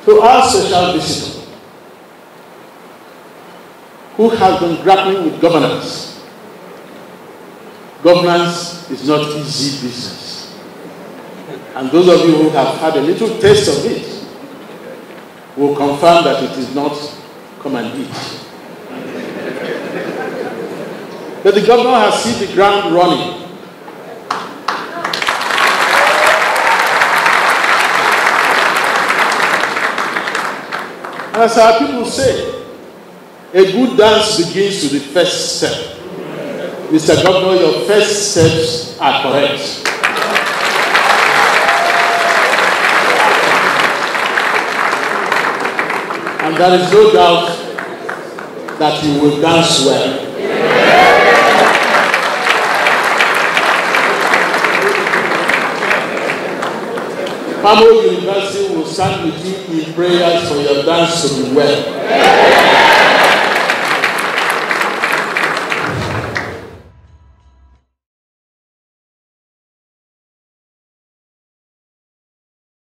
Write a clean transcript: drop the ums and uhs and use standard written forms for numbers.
To our special visitor, who has been grappling with governance, governance is not easy business. And those of you who have had a little taste of it will confirm that it is not come and eat. But the governor has hit the ground running. And as our people say, a good dance begins with the first step. Mr. Governor, your first steps are correct. And there is no doubt that you will dance well. Pamo University will stand with you in prayers for your dance to be well.